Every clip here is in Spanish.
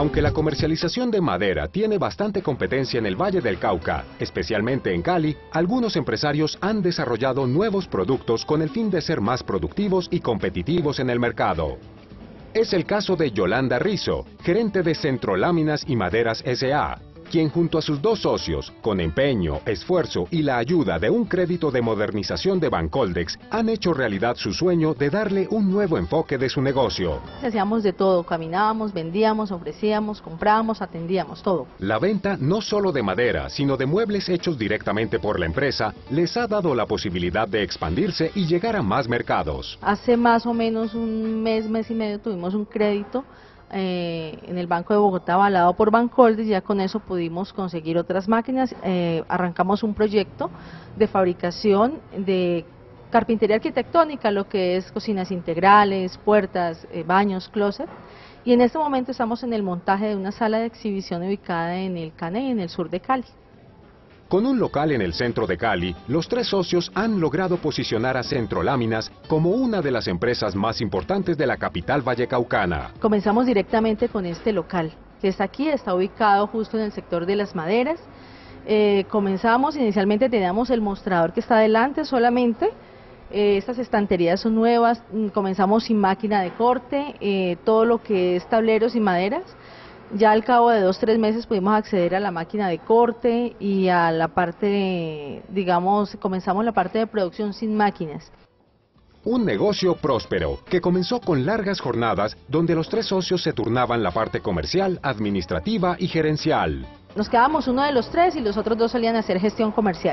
Aunque la comercialización de madera tiene bastante competencia en el Valle del Cauca, especialmente en Cali, algunos empresarios han desarrollado nuevos productos con el fin de ser más productivos y competitivos en el mercado. Es el caso de Yolanda Rizo, gerente de Centro Láminas y Maderas S.A., quien junto a sus dos socios, con empeño, esfuerzo y la ayuda de un crédito de modernización de Bancoldex, han hecho realidad su sueño de darle un nuevo enfoque de su negocio. Hacíamos de todo, caminábamos, vendíamos, ofrecíamos, comprábamos, atendíamos, todo. La venta no solo de madera, sino de muebles hechos directamente por la empresa, les ha dado la posibilidad de expandirse y llegar a más mercados. Hace más o menos un mes y medio tuvimos un crédito en el Banco de Bogotá avalado por Bancoldex, ya con eso pudimos conseguir otras máquinas, arrancamos un proyecto de fabricación de carpintería arquitectónica, lo que es cocinas integrales, puertas, baños, closet, y en este momento estamos en el montaje de una sala de exhibición ubicada en el Caney, en el sur de Cali. Con un local en el centro de Cali, los tres socios han logrado posicionar a Centro Láminas como una de las empresas más importantes de la capital vallecaucana. Comenzamos directamente con este local, que está aquí, está ubicado justo en el sector de las maderas. Comenzamos, inicialmente teníamos el mostrador que está adelante solamente, estas estanterías son nuevas, comenzamos sin máquina de corte, todo lo que es tableros y maderas. Ya al cabo de 2-3 meses pudimos acceder a la máquina de corte y a la parte, digamos, comenzamos la parte de producción sin máquinas. Un negocio próspero que comenzó con largas jornadas donde los tres socios se turnaban la parte comercial, administrativa y gerencial. Nos quedábamos uno de los tres y los otros dos solían hacer gestión comercial.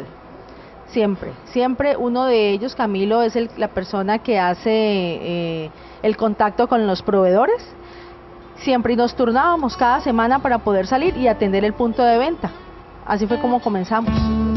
Siempre uno de ellos, Camilo, es la persona que hace el contacto con los proveedores. Siempre y nos turnábamos cada semana para poder salir y atender el punto de venta. Así fue como comenzamos.